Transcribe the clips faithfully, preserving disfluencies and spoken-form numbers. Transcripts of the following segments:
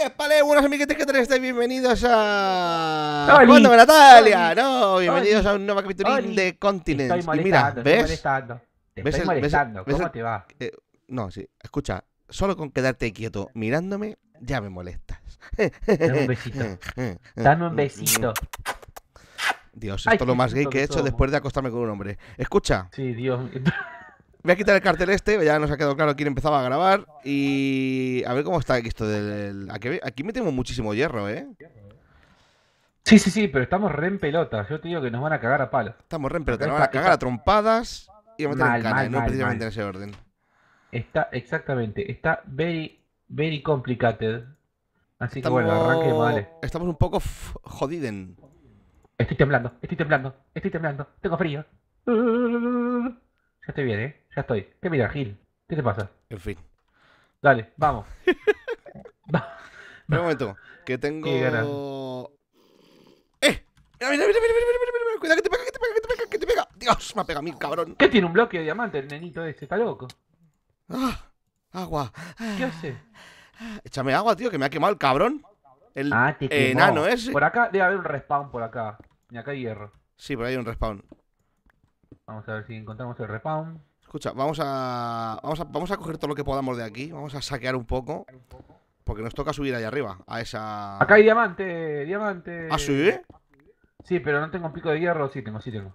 Vale, buenos amiguetes, ¿qué tal estáis? Bienvenidos a... ¡Oli! ¡Cuándo, Natalia! ¡Oli! No, bienvenidos ¡Oli! a un nuevo capítulo ¡Oli! de Te estoy Continents. Y mira, molestando, estoy ¿ves? molestando. Te ¿Ves estoy el... ves el- molestando. ves ¿Cómo el- te va? eh, no, sí, escucha, solo con quedarte quieto mirándome, ya me molestas. Dame un besito. Dame un besito. Dios, Ay, esto es lo qué más gay puto que he que hecho somos. después de acostarme con un hombre. Escucha, Sí, Dios. voy a quitar el cartel este, ya nos ha quedado claro quién empezaba a grabar. Y a ver cómo está esto del... Aquí, aquí metemos muchísimo hierro, ¿eh? Sí, sí, sí, pero estamos re en pelota. Yo te digo que nos van a cagar a palos. Estamos re, pero te Acá van a está, cagar a está trompadas y a meter en mal, cana, y mal, no mal, precisamente en mal. ese orden. Está, exactamente. Está very, very complicated. Así que bueno, arranquemos, Estamos... dale. Estamos un poco f- jodiden. Estoy temblando, estoy temblando, estoy temblando. Tengo frío. Ya estoy bien, ¿eh? Ya estoy. ¿Qué mira, Gil? ¿Qué te pasa? En fin. Dale, vamos. Va- Espera un va- momento, que Qué ganas. tengo... ¡Eh! ¡Mira, mira, mira, mira, mira, mira, mira, mira! ¡Cuidado que te pega, que te pega, que te pega, que te pega! ¡Dios! Me ha pegado a mí, cabrón. ¿Qué tiene un bloque de diamante el nenito ese? ¿Está loco? ¡Ah! ¡Agua! ¿Qué hace? Échame agua, tío, que me ha quemado el cabrón. El Ah, te quemó. enano ese. Por acá debe haber un respawn por acá. Y acá hay hierro. Sí, por ahí hay un respawn. Vamos a ver si encontramos el respawn. Escucha, vamos a... Vamos a, vamos a coger todo lo que podamos de aquí. Vamos a saquear un poco. Porque nos toca subir allá arriba, a esa... Acá hay diamante, diamante. ¿Ah, sí? Sí, pero no tengo un pico de hierro. Sí, tengo, sí tengo.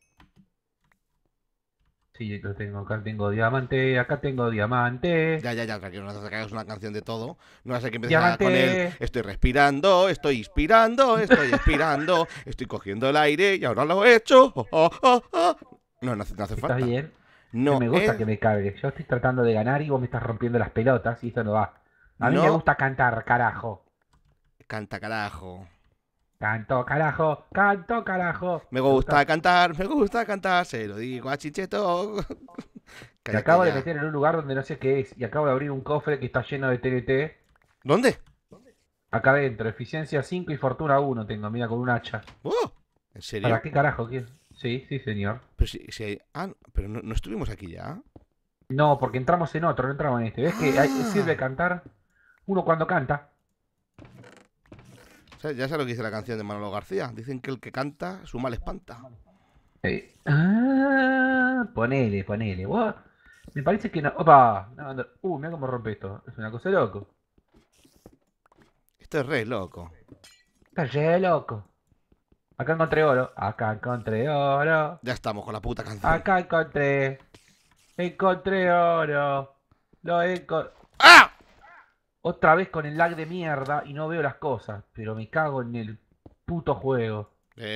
Sí, lo tengo. Acá tengo diamante, acá tengo diamante. Ya, ya, ya, tranquilo, no hace falta que hagas una canción de todo. No hace que empieces a- con Diamante. el estoy respirando, estoy inspirando, estoy expirando, estoy cogiendo el aire y ahora lo he hecho. Oh, oh, oh, oh. No, no hace, no hace ¿Estás falta. bien? No, Que me gusta es- que me cargue. Yo estoy tratando de ganar y vos me estás rompiendo las pelotas y eso no va. A mí me no gusta cantar, carajo. canta carajo. Canto, carajo, canto, carajo. Me ¿Te gusta cantar, me gusta cantar, se lo digo a Chicheto. Me Cállate acabo de ya. meter en un lugar donde no sé qué es y acabo de abrir un cofre que está lleno de T N T. ¿Dónde? Acá adentro, eficiencia cinco y fortuna uno tengo, mira, con un hacha. Oh, ¿en serio? ¿Para qué carajo quieres? Sí, sí, señor. Pero si, si hay- Ah, pero no, no estuvimos aquí ya. No, porque entramos en otro, no entramos en este. ¿Ves que hay- Ah. sirve cantar? Uno cuando canta. O sea, ya sé lo que dice la canción de Manolo García. Dicen que el que canta, su mal espanta. Eh, Ah, ponele, ponele. Vos- Me parece que no. Opa, no, no. Uh, mira cómo rompe esto. Es una cosa de loco. Esto es re loco. Está re loco. Acá encontré oro. Acá encontré oro. Ya estamos con la puta canción. Acá encontré. Encontré oro. Lo encontré. ¡Ah! Otra vez con el lag de mierda y no veo las cosas. Pero me cago en el puto juego.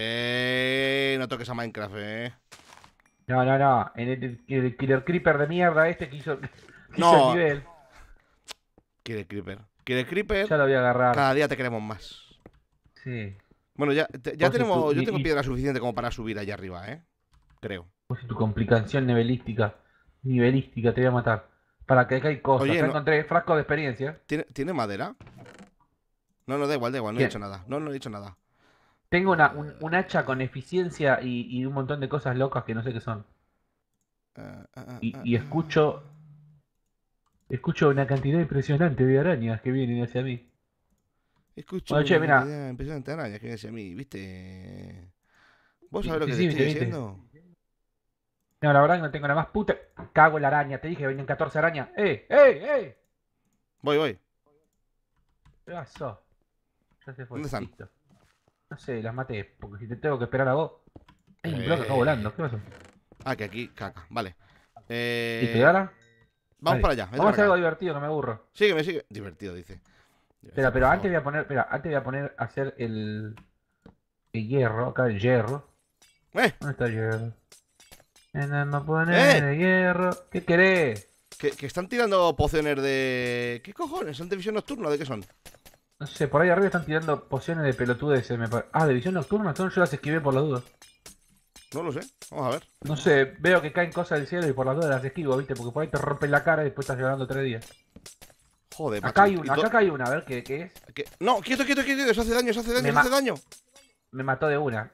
Eh, no toques a Minecraft, eh. No, no, no. En el, el Killer Creeper de mierda este que hizo, que hizo No. el nivel. Quiere Creeper. Quiere Creeper. Ya lo voy a agarrar. Cada día te queremos más. Sí. Bueno, ya, te- ya Vos y tenemos. tu- Yo y- tengo y- piedra suficiente como para subir allá arriba, eh. Creo. Vos y tu complicación nivelística. Nivelística, te voy a matar. Para que acá hay cosas. Oye, Acá no- encontré frasco de experiencia. ¿Tiene, ¿Tiene madera? No, no, da igual, da igual, no he ¿Qué? dicho nada. No, no he dicho nada. Tengo una, un, un hacha con eficiencia y, y un montón de cosas locas que no sé qué son. Ah, ah, ah, Y, ah, y ah. escucho. Escucho una cantidad impresionante de arañas que vienen hacia mí. Escucho Bueno, che, una mira. cantidad impresionante de arañas que viene hacia mí, ¿viste? ¿Vos Sí, sabés lo que sí, te sí, estoy viste, viste. diciendo? No, la verdad que no tengo nada más puta. Cago en la araña. Te dije que venían catorce arañas. ¡Eh! ¡Eh! ¡Eh! Voy, voy. ¿Qué pasó? Ya se fue. ¿Dónde están? Listo. No sé, las maté. Porque si te tengo que esperar a vos. Hay un bloque acá Eh. volando. ¿Qué pasó? Ah, que aquí, caca. Vale. ¿Y te Eh, ahora? vamos Dale. para allá. vete Vamos a para hacer algo acá. divertido, que me aburro. Sígueme, sigue. Divertido, dice. Espera, Por pero favor. antes voy a poner. Espera, antes voy a poner a hacer el. El hierro. Acá el hierro. ¡Eh! ¿Dónde está el hierro? Vamos a poner ¡Eh! el hierro. ¿Qué querés? Que, que están tirando pociones de... ¿Qué cojones? ¿Son de visión nocturna? ¿De qué son? No sé, por ahí arriba están tirando pociones de pelotudeces. Me pare- Ah, de visión nocturna. Son, yo las esquivé por las dudas. No lo sé. Vamos a ver. No sé, veo que caen cosas del cielo y por las dudas las esquivo, ¿viste? Porque por ahí te rompen la cara y después estás llorando tres días. Joder, Acá macho, hay y una, to- acá hay una, a ver qué, qué es. que- No, quieto, quieto, quieto. Eso hace daño, eso hace daño, Me eso ma- hace daño. Me mató de una.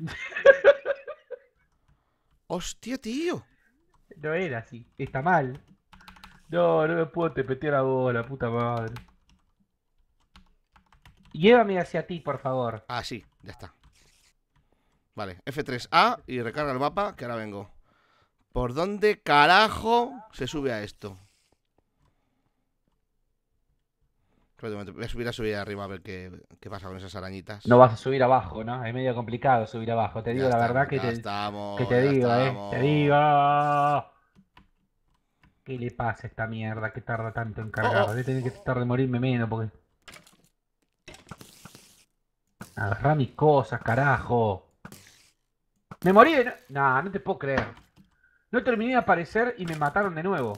Hostia, tío. No era así, está mal. No, no me puedo tepetear a vos, la puta madre. Llévame hacia ti, por favor. Ah, sí, ya está. Vale, F tres A y recarga el mapa, que ahora vengo. ¿Por dónde carajo se sube a esto? Voy a subir a subir arriba a ver qué, qué pasa con esas arañitas. No vas a subir abajo, ¿no? Es medio complicado subir abajo. Te Ya digo la verdad estamos, que ya te, que estamos, te ya digo, ¿eh? Te digo. estamos. ¿Qué le pasa a esta mierda que tarda tanto en Oh, cargar? oh. Voy a tener que tratar de morirme menos porque... Agarrá mis cosas, carajo. Me morí de... No, nah, no te puedo creer. No terminé de aparecer y me mataron de nuevo.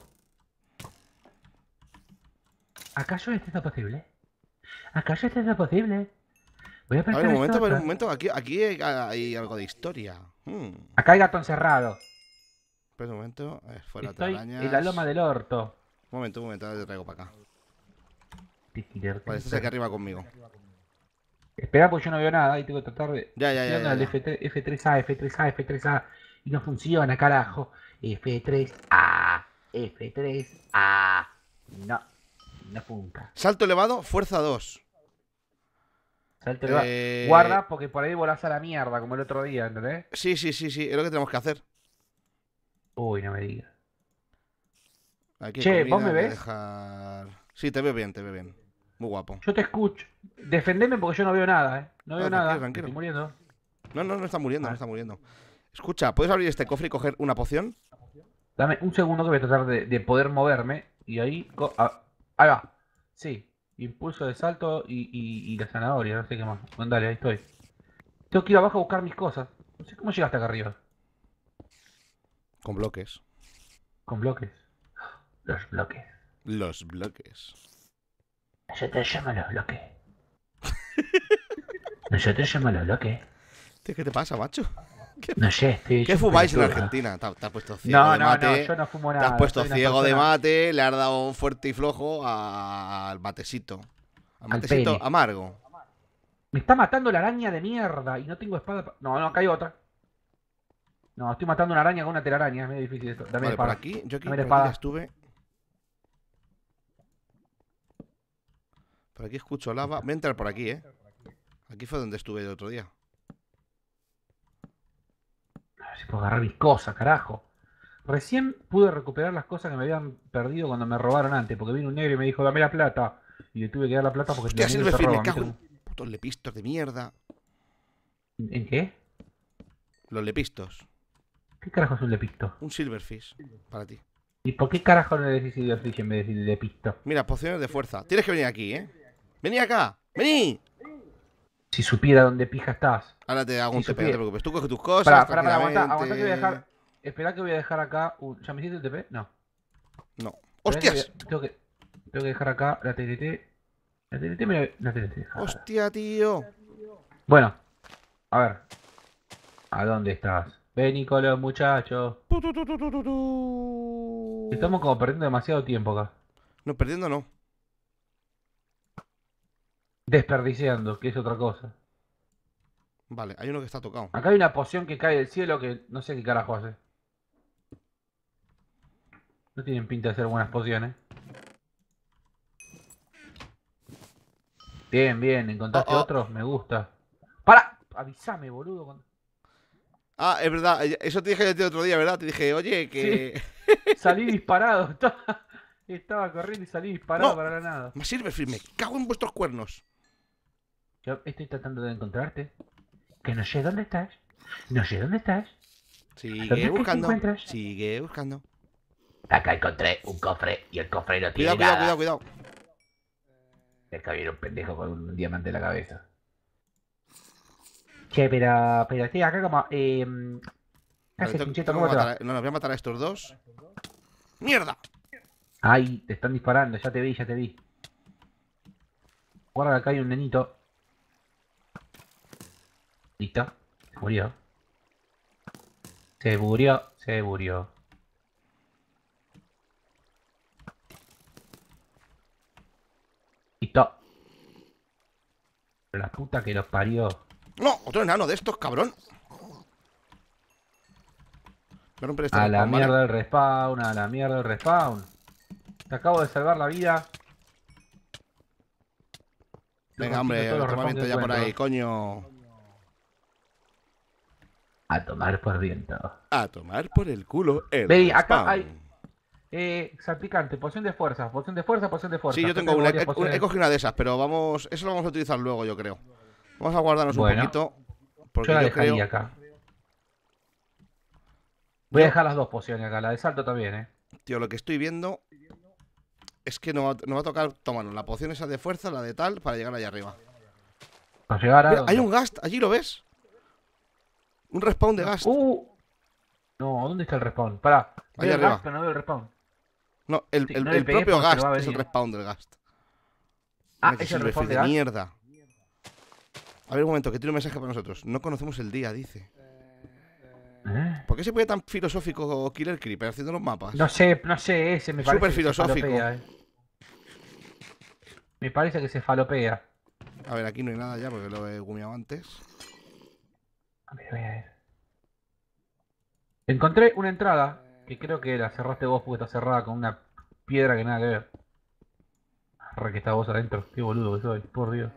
¿Acaso esto es posible? ¿Acaso esto es posible? Voy a A ver, prestar un esto momento, a ver, un otra. momento. Aquí, aquí hay, hay algo de historia. Hmm. Acá hay gato encerrado. Espera un momento. A ver, fuera Estoy telarañas. en la loma del orto. Un momento, un momento, ahora te traigo para acá. Vale, estás aquí arriba conmigo. Espera porque yo no veo nada y tengo que tratar de... Ya, ya, Estoy ya, dando ya, al ya. F tres, F tres A, F tres A, F tres A y no funciona, carajo. F tres A, F tres A. No, no funca. Salto elevado, fuerza dos. Salto elevado. Eh... Guarda porque por ahí volás a la mierda como el otro día, ¿entendés? Sí, sí, sí, sí, es lo que tenemos que hacer. Uy, no me digas. Aquí hay Che, ¿vos comida, me voy a ves? dejar... Sí, te veo bien, te veo bien. Muy guapo. Yo te escucho. Defendeme porque yo no veo nada, ¿eh? No No, veo tranquilo, nada. Me tranquilo. estoy muriendo. No, no, no está muriendo, no Vale. está muriendo. Escucha, ¿puedes abrir este cofre y coger una poción? Dame un segundo que voy a tratar de, de poder moverme. Y ahí... co- ah, ahí va. Sí. Impulso de salto y, y, y la zanahoria, no sé qué más. Bueno, dale, ahí estoy. Tengo que ir abajo a buscar mis cosas. No sé cómo llegaste acá arriba. Con bloques. Con bloques. Los bloques. Los bloques. Nosotros llamamos los bloques. Nosotros llamamos los bloques. Tío, ¿qué te pasa, macho? ¿Qué, No sé, estoy ¿qué hecho un fumáis en pelotudo. Argentina? Te, te has puesto ciego No, de no, no, mate. yo no fumo Te nada. has puesto soy una ciego de persona- mate, le has dado un fuerte y flojo a- al matecito. Al matecito pene. amargo. Me está matando la araña de mierda y no tengo espada. pa- No, no, acá hay otra. No, estoy matando una araña con una telaraña. Es medio difícil esto. Dame la Vale, por espada. aquí, yo aquí, Dame la por aquí ya espada. estuve. Por aquí escucho lava. Voy a entrar por aquí, eh. Aquí fue donde estuve el otro día. A ver si puedo agarrar mis cosas, carajo. Recién pude recuperar las cosas que me habían perdido cuando me robaron antes. Porque vino un negro y me dijo, dame la plata. Y le tuve que dar la plata porque Hostia, los negros se Silverfish, me roban. cago ¿viste? en putos lepistos de mierda. ¿En qué? Los lepistos. ¿Qué carajo es un lepisto? Un Silverfish. Para ti. ¿Y por qué carajo no le decís Silverfish en vez de decir lepisto? Mira, pociones de fuerza. Tienes que venir aquí, eh. Vení acá. Vení. Si supiera dónde pija estás. Ahora te hago un Si T P, no te supiera- preocupes. Tú coges tus cosas. Pará, pará, pará, aguanta, tranquilamente. aguanta que voy a dejar. Espera que voy a dejar acá. un- ¿Ya me hiciste el T P? No. No. Esperá que voy ¡Hostias! a- Tengo que, tengo que dejar acá la T N T. La T N T me. La T N T. joder. ¡Hostia, tío! Bueno, a ver. ¿A dónde estás? Vení con los muchachos. Tu, tu, tu, tu, tu, tu, tu. Estamos como perdiendo demasiado tiempo acá. No, perdiendo no. Desperdiciando, que es otra cosa. Vale, hay uno que está tocado. Acá hay una poción que cae del cielo que no sé qué carajo hace. No tienen pinta de ser buenas pociones. Bien, bien, ¿encontraste Oh, oh. otro? Me gusta. ¡Para! Avísame, boludo. cuando- Ah, es verdad. Eso te dije el otro día, ¿verdad? Te dije, oye, que... Salí disparado. Estaba, estaba corriendo y salí disparado No. para la nada. Más Silverfish, me cago en vuestros cuernos. Yo estoy tratando de encontrarte. Que no sé dónde estás. No sé dónde estás. Sigue ¿Dónde te buscando. encuentras? Sigue buscando. Acá encontré un cofre y el cofre no Cuidado, cuidado, cuidado, cuidado. Es que había un pendejo con un diamante en la cabeza. Che, pero, pero estoy acá como... Eh, ¿Qué Vale, haces, tengo- Pincheto? tengo que ¿Cómo te va? matar a- No, no, voy a matar a estos dos. ¡Mierda! Ay, te están disparando, ya te vi, ya te vi. Guarda, acá hay un nenito. Listo, se murió. Se murió, se murió. Listo. La puta que los parió. ¡No! Otro enano de estos, cabrón. Voy a romper este A la respawn, ¿vale? mierda el respawn, a la mierda el respawn. Te acabo de salvar la vida. Venga, hombre, todos los toma respawns viento que ya por ahí, encuentro. coño. A tomar por viento. A tomar por el culo el Ve, acá respawn. hay eh, salpicante, poción de fuerza, poción de fuerza, poción de fuerza. Sí, yo Acá tengo una. varias He, pociones. he cogido una de esas, pero vamos. Eso lo vamos a utilizar luego, yo creo. Vamos a guardarnos un Bueno, poquito. Yo Porque la yo dejaría creo. acá. Voy a Yo, dejar las dos pociones acá, la de salto también, eh. tío, lo que estoy viendo es que nos va, nos va a tocar tomarnos la poción esa de fuerza, la de tal, para llegar allá arriba. Para llegar a Mira, hay dónde. un ghast, allí lo ves. Un respawn de No. ghast. Uh, no, ¿dónde está el respawn? Pará, Ahí veo el gas, arriba. pero no veo el respawn. No, el, Sí, el- no le el pegué propio porque no ghast va a es el venir. respawn del ghast. Ah, Mira que es el respawn silverfish de de gas. mierda. A ver, un momento, que tiene un mensaje para nosotros. No conocemos el día, dice. ¿Eh? ¿Por qué se puede tan filosófico Killer Creeper haciendo los mapas? No sé, no sé, ese me Es parece súper que se filosófico. falopea, eh. Me parece que se falopea. A ver, aquí no hay nada ya porque lo he gumiado antes. A ver, a ver, a ver. Encontré una entrada que creo que la cerraste vos porque está cerrada con una piedra que nada que ver. Re que está vos adentro. Qué boludo que soy, por Dios.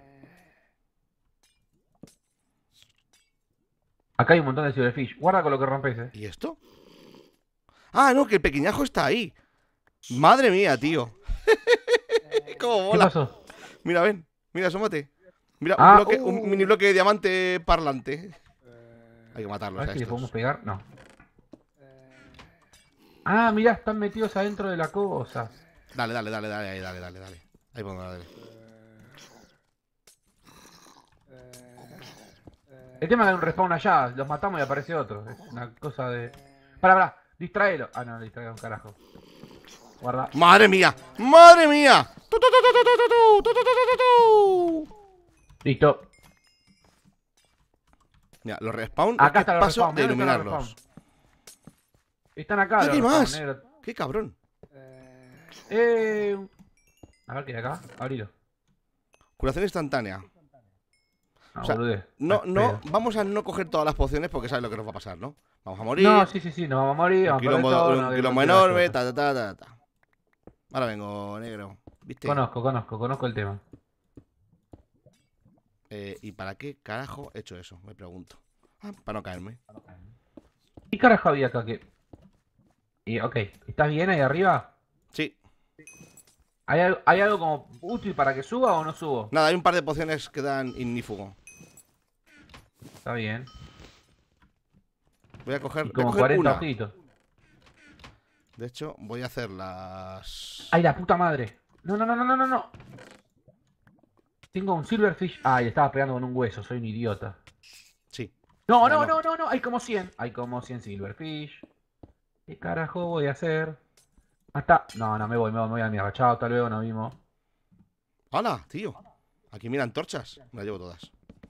Acá hay un montón de silverfish. Guarda con lo que rompes, eh. ¿Y esto? Ah, no, que el pequeñajo está ahí. Madre mía, tío. ¿Cómo ¿Qué mola? pasó? Mira, ven. Mira, asómate. Mira, un, Ah, bloque, un uh. mini bloque de diamante parlante. Hay que A matarlos ver a si le podemos estos. pegar. No. Ah, mirá, están metidos adentro de la cosa. Dale, dale, dale, dale, ahí, dale, dale, dale. Ahí pongo, dale. El tema es que hay un respawn allá, los matamos y aparece otro. Es una cosa de. Pará, pará, distraelo. Ah, no, distrae un carajo. Guarda. ¡Madre mía! ¡Madre mía! ¡Tu, tu, tu, tu, tu, tu, tu, tu, tu, tu, tu! Listo. Mira, los respawn Acá es que está el paso respawn, de mirá dónde están los iluminarlos. respawn. Están acá, ¡Ah, los qué hay respawn, más! negro. ¡Qué cabrón! Eh. A ver qué hay acá. Abrilo. Curación instantánea. No, O sea, boludez. No, Ah, no, pedo. vamos a no coger todas las pociones porque sabes lo que nos va a pasar, ¿no? Vamos a morir. No, sí, sí, sí, nos vamos a morir. Un Vamos a perder quilombo, todo, un no, de- quilombo de- de- enorme, de- ta, ta, ta, ta, ta. Ahora vengo, negro. ¿Viste? Conozco, conozco, conozco el tema. Eh, ¿Y para qué carajo he hecho eso? Me pregunto. Ah, para no caerme. ¿Qué carajo había acá que.? Y, ok, ¿estás bien ahí arriba? Sí. ¿Hay, al- ¿Hay algo como útil para que suba o no subo? Nada, hay un par de pociones que dan ignífugo. Está bien. Voy a coger, Y voy a como coger cuarenta una. ojitos. De hecho, voy a hacer las... ¡Ay, la puta madre! No, no, no, no, no, no, no. Tengo un silverfish. Ay, le estaba pegando con un hueso, soy un idiota. Sí. No, Ya no, no. no, no, no, hay como cien. Hay como cien silverfish. ¿Qué carajo voy a hacer? Hasta. No, no, me voy, me voy, me voy a la mierda. Chao, hasta luego, nos vimos. ¡Hala, tío! Aquí miran antorchas. Me las llevo todas.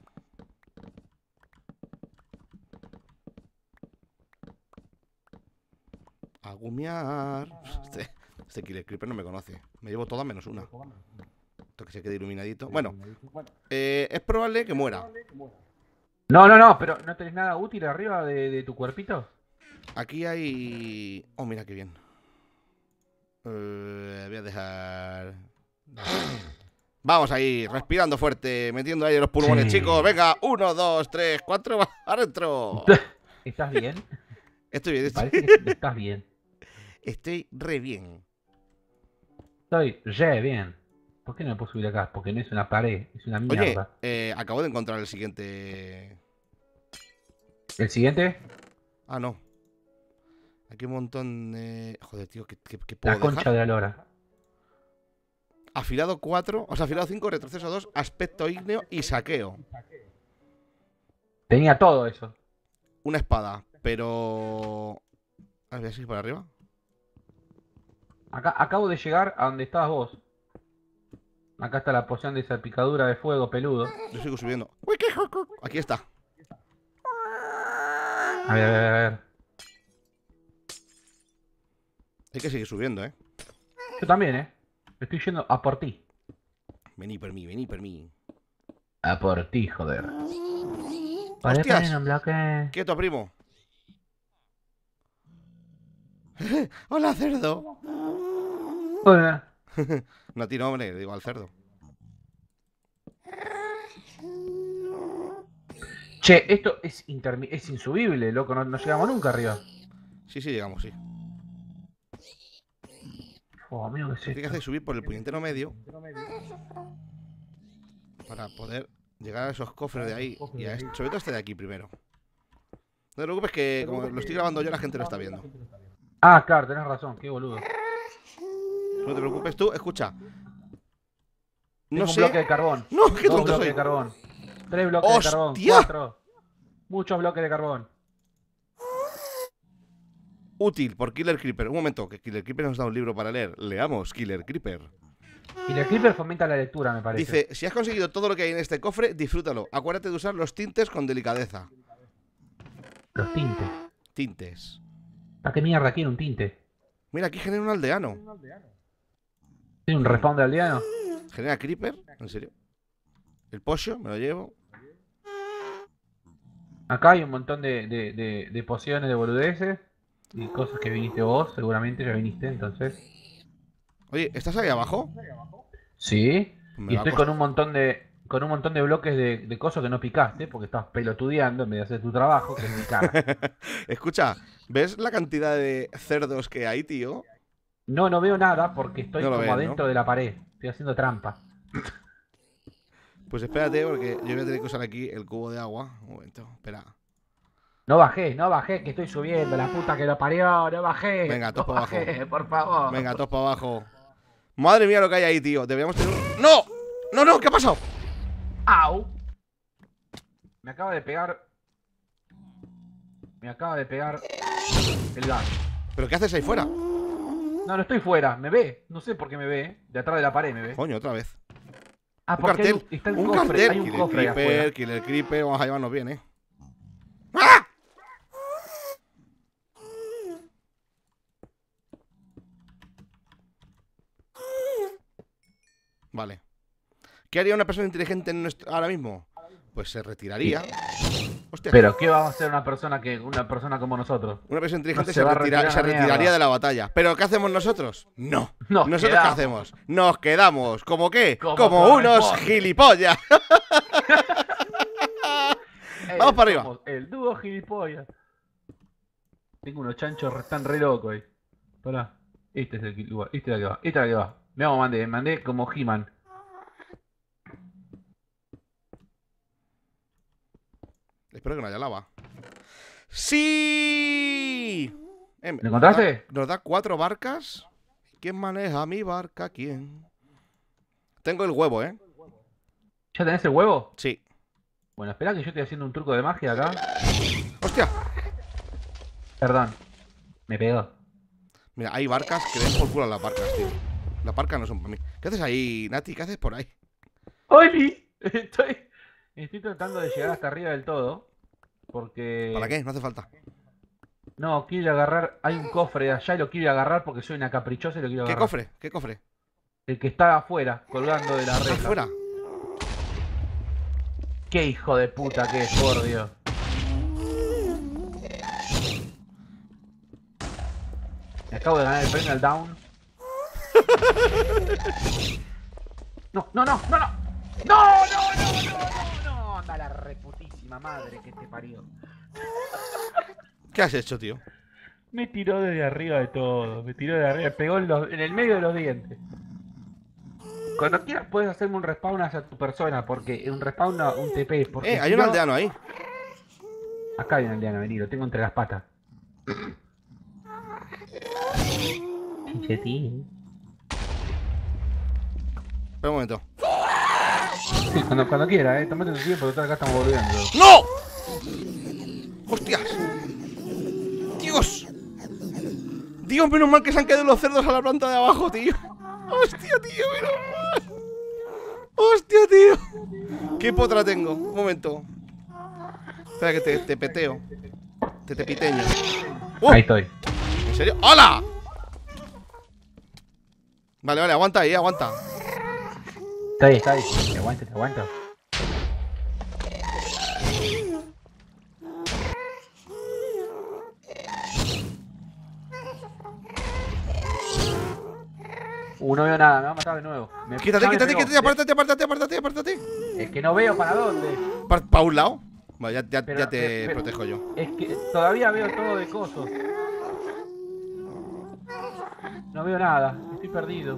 A gumiar. Este, este Killer Creeper no me conoce. Me llevo todas menos una. Esto que se quede iluminadito. Bueno, eh, es probable que muera. No, no, no, pero ¿no tenés nada útil arriba de, de tu cuerpito? Aquí hay... Oh, mira qué bien. Eh, voy a dejar... Vamos ahí, respirando fuerte, metiendo aire en los pulmones, Sí. chicos. Venga, uno, dos, tres, cuatro, adentro. ¿Estás bien? Estoy bien, estoy, Parece que estás bien. estoy re bien. Estoy re bien. ¿Por qué no me puedo subir acá? Porque no es una pared, es una Oye, mierda. eh, acabo de encontrar el siguiente... ¿El siguiente? Ah, no. Aquí hay un montón de... Joder, tío, ¿qué, qué, qué La puedo concha dejar? de la lora. Afilado cuatro, o sea, afilado cinco, retroceso dos, aspecto ígneo y saqueo. Tenía todo eso. Una espada, pero... A ver, voy a seguir para arriba. Acá, acabo de llegar a donde estabas vos. Acá está la poción de salpicadura de fuego peludo. Yo sigo subiendo. Uy, qué joco. Aquí está. A ver, a ver, a ver. Hay que seguir subiendo, ¿eh? Yo también, ¿eh? Estoy yendo a por ti. Vení por mí, vení por mí. A por ti, joder. ¡Hostias! un bloque. Quieto, primo. Hola, cerdo. Hola. No a ti, no, hombre, digo al cerdo. Che, esto es, intermi es insubible, loco. No, no llegamos nunca arriba. Sí, sí, llegamos, sí. Oh, amigo, ¿qué es Tienes que esto? hacer subir por el puñetero medio para poder llegar a esos cofres de ahí. Y a este, sobre todo este de aquí primero. No te preocupes que como lo estoy grabando yo, la gente lo está viendo. Ah, claro, tenés razón, qué boludo. No te preocupes tú, escucha. Tengo No un sé. bloque de carbón. No, qué Dos tonto bloques soy. de carbón. Tres bloques ¡Hostia! de carbón. Cuatro. Muchos bloques de carbón. Útil por Killer Creeper. Un momento, que Killer Creeper nos da un libro para leer. Leamos Killer Creeper. Y el Creeper fomenta la lectura, me parece. Dice, si has conseguido todo lo que hay en este cofre, disfrútalo. Acuérdate de usar los tintes con delicadeza. Los tintes. Tintes. ¿Para qué mierda quiere un tinte? Mira, aquí genera un aldeano. ¿Tiene un respawn de aldeano? ¿Genera Creeper? ¿En serio? El pollo, me lo llevo. Acá hay un montón de, de, de, de pociones de boludeces. Y cosas que viniste vos, seguramente ya viniste, entonces. Oye, ¿estás ahí abajo? Sí. Me Y va a estoy cost- con un montón de. Con un montón de bloques de, de cosas que no picaste, porque estabas pelotudeando en vez de hacer tu trabajo, que es mi cara. Escucha, ¿ves la cantidad de cerdos que hay, tío? No, no veo nada porque estoy No lo como ves, ¿no? adentro de la pared. Estoy haciendo trampa. Pues espérate, porque yo voy a tener que usar aquí el cubo de agua. Un momento, espera. No bajé, no bajé, que estoy subiendo, la puta que lo parió, no bajé. Venga, no todos para bajé, abajo. por favor. Venga, todos para abajo. Madre mía lo que hay ahí, tío. Deberíamos tener un... ¡No! ¡No, no! ¿Qué ha pasado? ¡Au! Me acaba de pegar. Me acaba de pegar el gas. ¿Pero qué haces ahí fuera? No, no estoy fuera, me ve. No sé por qué me ve. De atrás de la pared me ve. Coño, otra vez. Ah, Un porque hay cartel. un, está el Un cofre, cartel. hay un Killer cofre ahí afuera. Creeper, Killer Creeper. Vamos a llevarnos bien, eh. ¡Ah! Vale. ¿Qué haría una persona inteligente en nuestro... ahora mismo? Pues se retiraría. Hostia. Pero ¿qué va a hacer una persona que una persona como nosotros? Una persona inteligente No se, se va a retira- retirar se a la retiraría mierda. de la batalla. ¿Pero qué hacemos nosotros? No. Nos ¿Nosotros quedamos. qué hacemos? Nos quedamos. ¿Cómo qué? Como Como unos corresponde. gilipollas. Eh, Vamos para arriba. somos El dúo gilipollas. Tengo unos chanchos re- tan re locos ahí. Pará. Este es el lugar. Este es el que va. Este es el que va. Me vamos, mandé. Mandé como He-Man. Espero que no haya lava. ¡Sí! Eh, ¿Lo encontraste? Nos da, nos da cuatro barcas. ¿Quién maneja mi barca? ¿Quién? Tengo el huevo, ¿eh? ¿Ya tenés el huevo? Sí. Bueno, espera que yo estoy haciendo un truco de magia acá. ¡Hostia! Perdón. Me pegó. Mira, hay barcas que den por culo a las barcas, tío. Las barcas no son para mí. ¿Qué haces ahí, Nati? ¿Qué haces por ahí? ¡Oli! Estoy, estoy tratando de llegar hasta arriba del todo. Porque... ¿Para qué? No hace falta. No, quiero ir a agarrar... Hay un cofre de allá y lo quiero ir a agarrar porque soy una caprichosa y lo quiero ¿Qué agarrar. cofre? ¿Qué cofre? El que está afuera, colgando de la ¿Está reja. afuera? ¡Qué hijo de puta que es, por Dios! Me acabo de ganar el premio al down. No, no, no, no, no. No, no, no, no, no, no. Anda la reputísima madre que te parió. ¿Qué has hecho, tío? Me tiró desde arriba de todo. Me tiró de arriba. Me pegó en, los- en el medio de los dientes. Cuando quieras puedes hacerme un respawn hacia tu persona. Porque un respawn, no, un T P. Porque Eh, hay si un no- aldeano ahí. Acá hay un aldeano, vení, lo tengo entre las patas. Chichetín. Espera un momento. Sí, cuando, cuando quiera, eh. Tomate tu tiempo, porque acá estamos volviendo. ¡No! ¡Hostias! ¡Dios! Dios, menos mal que se han caído los cerdos a la planta de abajo, tío. ¡Hostia, tío! Menos mal. ¡Hostia, tío! ¿Qué potra tengo? Un momento. Espera que te, te peteo. Te te piteño. ¡Uh! Ahí estoy. ¿En serio? ¡Hola! Vale, vale, aguanta ahí, aguanta. Está ahí, está ahí. Te aguanto, te aguanto. Uh, no veo nada, me va a matar de nuevo. Me- Quítate, ya me quítate, pegó. quítate, apártate, apártate, apártate, apártate. Es que no veo para dónde. ¿Para un lado? Bueno, ya, ya, Pero, ya te pero- pero- protejo yo. Es que todavía veo todo de cosos. No veo nada, estoy perdido.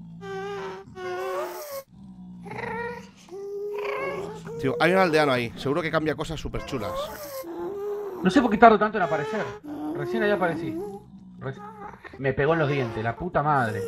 Tío, hay un aldeano ahí. Seguro que cambia cosas súper chulas. No sé por qué tardo tanto en aparecer. Recién ahí aparecí. Reci- Me pegó en los dientes, la puta madre.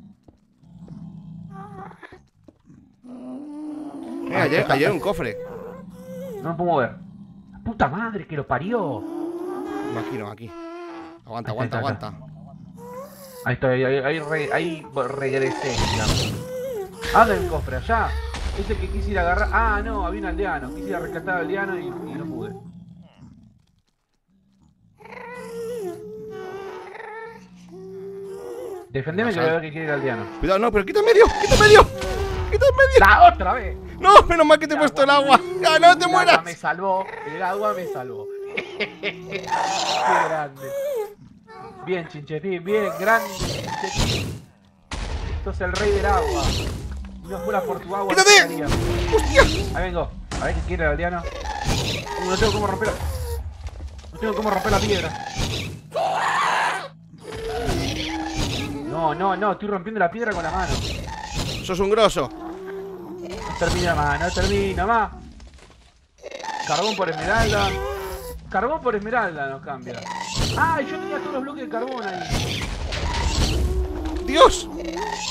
Mira, ayer, ayer un cofre. No me puedo mover. La puta madre que lo parió. No, aquí no, aquí. Aguanta, Ahí está, aguanta, ahí está, aguanta. Ahí estoy, ahí, ahí, re- ahí regresé, digamos. ¿A dónde hay un cofre? Allá. Ese que quise ir a agarrar. Ah, no, había un aldeano. Quise ir a rescatar al aldeano y, y no pude. Defendeme que voy a ver que quiere ir al aldeano. Cuidado, no, pero quita en medio, quita en medio. Quita en medio. ¡La otra vez! No, menos mal que te he El puesto el agua. agua. ¡Ya, no te El mueras! agua me salvó, el agua me salvó. Qué grande. Bien, Chinchetín, bien, grande, Chinchetín. Sos el rey del agua. Si no fuera por tu agua, no ¡Quítate! estaría. ¡Hostia! Ahí vengo. A ver qué quiere el aldeano. Uh, no tengo cómo romper la... No tengo cómo romper la piedra. No, no, no, estoy rompiendo la piedra con la mano. Sos un grosso. No termina más, no termina más. Carbón por esmeralda. Carbón por esmeralda nos cambia. ¡Ah! Yo tenía todos los bloques de carbón ahí. ¡Dios!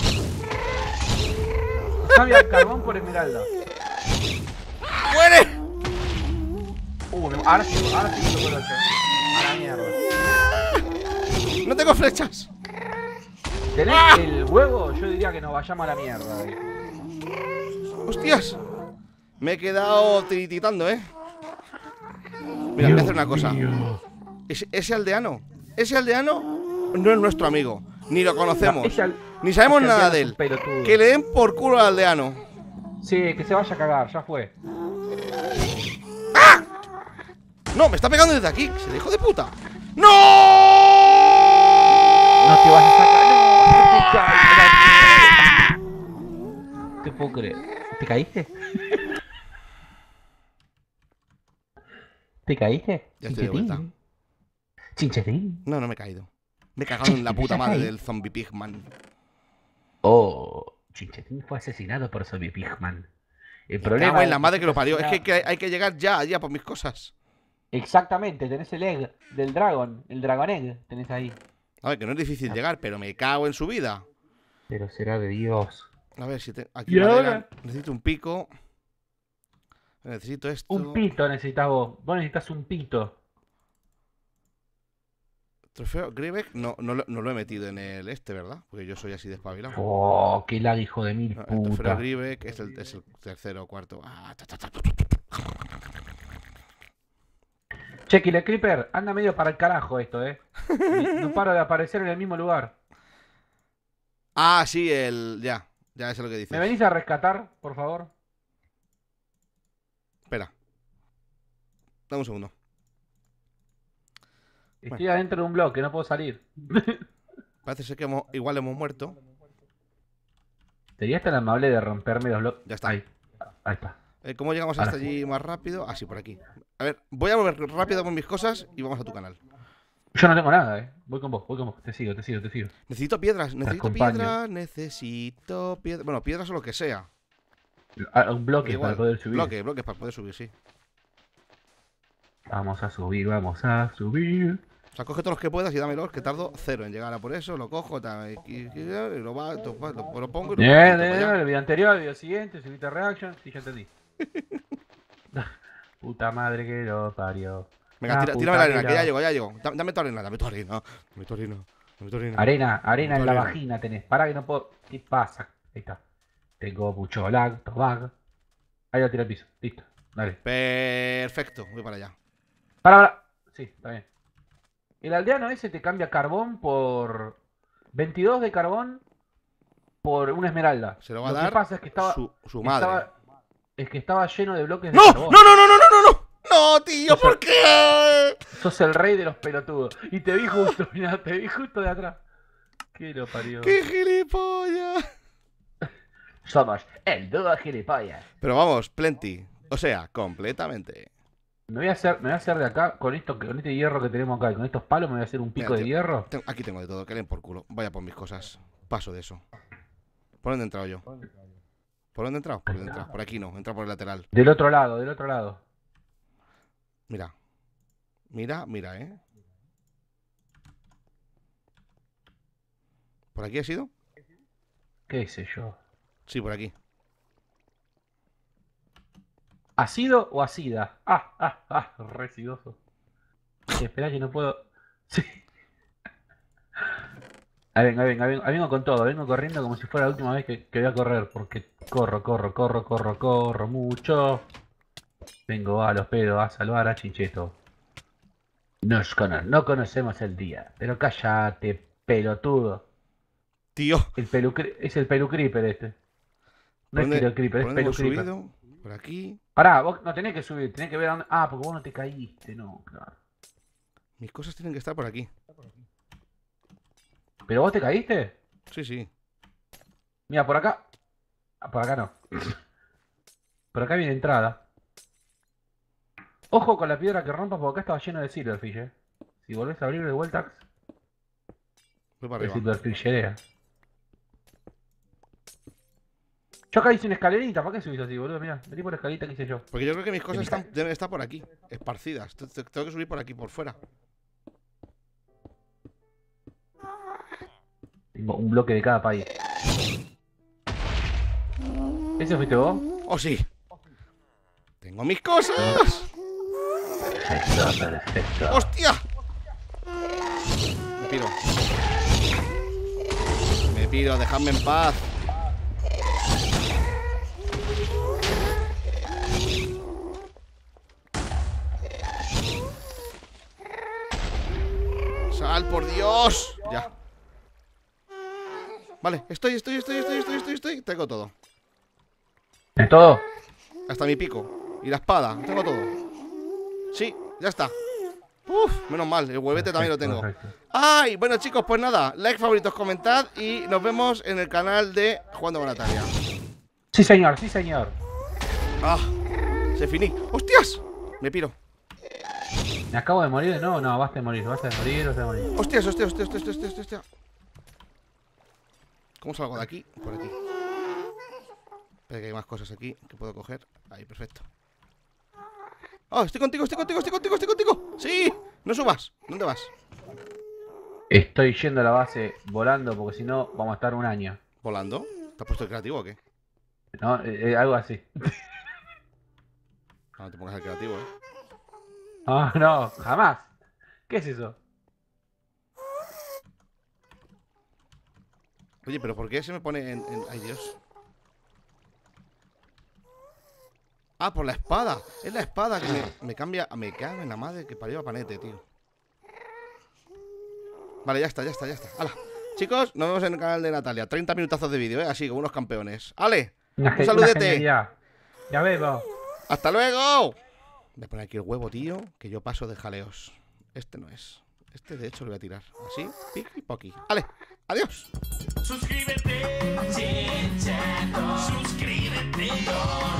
Cambia carbón por esmeralda. ¡Muere! Uh, me- ahora sí, ahora sí que lo puedo hacer. A la mierda. No tengo flechas. ¿Tenés ¡Ah! el huevo? Yo diría que nos vayamos a la mierda. eh. ¡Hostias! Me he quedado tirititando, ¿eh? Mira, voy a hacer una cosa. Ese, ese aldeano, ese aldeano no es nuestro amigo. Ni lo conocemos. No, ese al- Ni sabemos ese nada aldeano de es un él. pelotudo. Que le den por culo al aldeano. Sí, que se vaya a cagar, ya fue. No, me está pegando desde aquí. ¡Se le hijo de puta! ¡No! No te vas a sacar. No, no te puedo creer. ¿Te caíste? ¿Te caíste? Ya estoy de vuelta. Chinchetín. Chinchetín. No, no me he caído. Me he cagado en la puta madre del zombie pigman. Oh, Chinchetín fue asesinado por Zombie Pigman. El Me problema cago en es la madre que lo fue parió. Es que hay, asesinado- que hay que llegar ya, ya por mis cosas. Exactamente, tenés el egg del dragón, el dragon egg, tenés ahí. A ver, que no es difícil llegar, pero me cago en su vida. Pero será de Dios. A ver si te... aquí ¿Y madera. ahora? Necesito un pico. Necesito esto. Un pito necesitas vos. Vos necesitas un pito. Trofeo Griebeck no, no, lo- no lo he metido en el este, ¿verdad? Porque yo soy así despabilado. Oh, qué lag, hijo de mil No, el trofeo puta. Griebeck es el, es el tercero o cuarto. Ah, ta, ta, ta. Che, Killer Creeper, anda medio para el carajo esto, eh. No paro de aparecer en el mismo lugar. Ah, sí, el... Ya, ya sé lo que dices. ¿Me venís a rescatar, por favor? Espera. Dame un segundo. Estoy adentro de un bloque, no puedo salir. Parece ser que hemos- igual hemos muerto. ¿Serías tan amable de romperme los bloques? Ya está. Ahí, ahí está. Eh, ¿Cómo llegamos Ahora hasta sí. allí más rápido? Ah, sí, por aquí. A ver, voy a mover rápido con mis cosas y vamos a tu canal. Yo no tengo nada, eh. Voy con vos, voy con vos. Te sigo, te sigo, te sigo. Necesito piedras, necesito acompaño. piedras, necesito piedras. Bueno, piedras o lo que sea. Ah, un bloque Igual, para poder subir. Bloques, bloques para poder subir, sí. Vamos a subir, vamos a subir. O sea, coge todos los que puedas y dámelos, que tardo cero en llegar a por eso. Lo cojo, ta- y, y- y lo, va, lo, lo- lo pongo y lo Bien, pongo bien, para allá. el video anterior, el video siguiente, subiste reaction. Sí, ya entendí. Puta madre que lo parió. Venga, Ah, tira, puta tírame la arena, que que ya la- llego, ya llego. Da- Dame tu arena, dame tu arena. Dame tu arena, dame tu arena. Arena, arena en la Arena. vagina tenés. Para que no puedo. ¿Qué pasa? Ahí está. Tengo mucho lag, lag. Ahí lo tiro al piso. Listo. Dale. Perfecto, voy para allá. Para, para. Sí, está bien. El aldeano ese te cambia carbón por. veintidós de carbón por una esmeralda. Se lo va a que dar pasa es que estaba. su, su madre. estaba- es que estaba lleno de bloques de ¡No! ¡No, carbón. no, no, no, no, no, no! ¡No, tío! Eso- ¿Por qué? Sos el rey de los pelotudos. Y te vi justo, mirá, te vi justo de atrás. ¿Qué lo parió? ¡Qué gilipollas! Somos el dúo gilipollas. Pero vamos, plenty. O sea, completamente. Me voy a hacer, me voy a hacer de acá, con esto, con este hierro que tenemos acá, y con estos palos, me voy a hacer un pico Mira, de tío, hierro. tengo- aquí tengo de todo, que leen por culo. Vaya por mis cosas. Paso de eso. ¿Por dónde he entrado yo? ¿Por dónde he entrado? ¿Por dónde he entrado? Por aquí no, he entrado por el lateral. Del otro lado, del otro lado. Mira. Mira, mira, ¿eh? ¿Por aquí ha sido? ¿Qué sé yo? Sí, por aquí. ¿Ácido o ácida? Ah, ah, ah, residoso. Espera que no puedo. Sí. Ahí vengo, ahí vengo, ahí vengo, ahí vengo con todo, vengo corriendo como si fuera la última vez que, que voy a correr, porque corro, corro, corro, corro, corro mucho. Vengo a los pedos a salvar a Chincheto. Nos cono- no conocemos el día, pero cállate, pelotudo. Tío, El pelu es el pelu creeper este. ¿por No es dónde, Kilo Creeper, por es dónde pelu hemos creeper. subido? Por aquí. Pará, vos no tenés que subir, tenés que ver a dónde. Ah, porque vos no te caíste, no, claro. Mis cosas tienen que estar por aquí. ¿Pero vos te caíste? Sí, sí. Mira, por acá. Ah, por acá no. Por acá viene entrada. Ojo con la piedra que rompas porque acá estaba lleno de silverfish, eh. Si volvés a abrir de vuelta, Voy para el arriba. silverfisherea. Yo acá hice una escalerita, ¿para qué subís así, boludo? Mira, vení por la escalerita que hice yo. Porque yo creo que mis cosas mi están, ca- deben estar por aquí, esparcidas. T- t- Tengo que subir por aquí, por fuera. Tengo un bloque de cada país. ¿Ese fuiste vos? ¡Oh, sí! ¡Tengo mis cosas! Perfecto, perfecto. ¡Hostia! Me piro. Me piro, dejadme en paz. ¡Sal, por Dios! Ya. Vale, estoy, estoy, estoy, estoy, estoy, estoy, estoy. Tengo todo. ¿Es todo? Hasta mi pico. Y la espada. Tengo todo. Sí, ya está. Uf, menos mal. El huevete también lo tengo. Perfecto. ¡Ay! Bueno, chicos, pues nada. Like, favoritos, comentad. Y nos vemos en el canal de Jugando con Natalia. Sí, señor, sí, señor. ¡Ah! Se finí. ¡Hostias! Me piro. ¿Me acabo de morir? No, no, basta de morir, basta de morir, basta de morir. ¡Hostias, hostias, hostias, hostias, hostias, hostias! ¿Cómo salgo de aquí? Por aquí. Espera que hay más cosas aquí que puedo coger. Ahí, perfecto. ¡Oh! Estoy contigo, estoy contigo, estoy contigo, estoy contigo. ¡Sí! No subas. ¿Dónde vas? Estoy yendo a la base volando porque si no vamos a estar un año. ¿Volando? ¿Te has puesto el creativo o qué? ¿No? Eh, eh, algo así. No, no te pongas el creativo, eh. Ah, no, jamás. ¿Qué es eso? Oye, pero ¿por qué se me pone en, en... Ay, Dios. Ah, por la espada. Es la espada que me, me cambia. Me cago en la madre que parió a Panete, tío. Vale, ya está, ya está, ya está. ¡Hala! Chicos, nos vemos en el canal de Natalia. treinta minutazos de vídeo, ¿eh? Así, como unos campeones. ¡Ale! Una, ¡Un ge- una saludete! genialidad. Ya vemos. ¡Hasta luego! Voy a poner aquí el huevo, tío, que yo paso de jaleos. Este no es. Este, de hecho, lo voy a tirar. Así, piqui, poqui. ¡Ale! ¡Adiós! Suscríbete, chichato. Suscríbete,